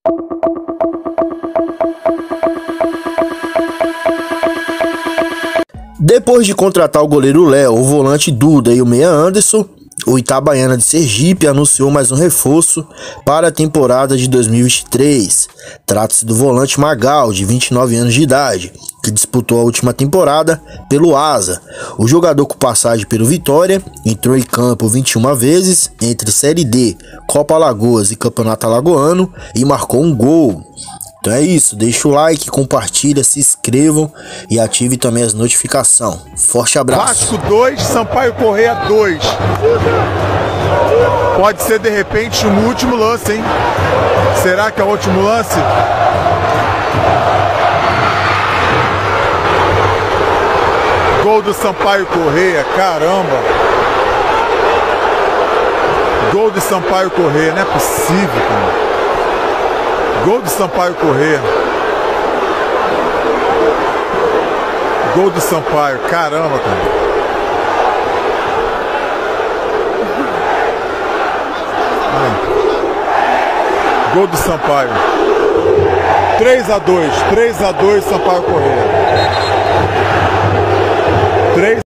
Depois de contratar o goleiro Léo, o volante Duda e o meia Anderson, o Itabaiana de Sergipe anunciou mais um reforço para a temporada de 2023. Trata-se do volante Magal, de 29 anos de idade, que disputou a última temporada pelo Asa. O jogador com passagem pelo Vitória entrou em campo 21 vezes entre Série D, Copa Alagoas e Campeonato Alagoano e marcou um gol. Então é isso, deixa o like, compartilha, se inscrevam e ative também as notificações. Forte abraço. Vasco 2, Sampaio Corrêa 2. Pode ser de repente no último lance, hein? Será que é o último lance? Gol do Sampaio Corrêa, caramba! Gol do Sampaio Corrêa, não é possível, cara. Gol do Sampaio Corrêa. Gol do Sampaio, caramba, cara. Gol do Sampaio. 3-2, Sampaio Corrêa. 3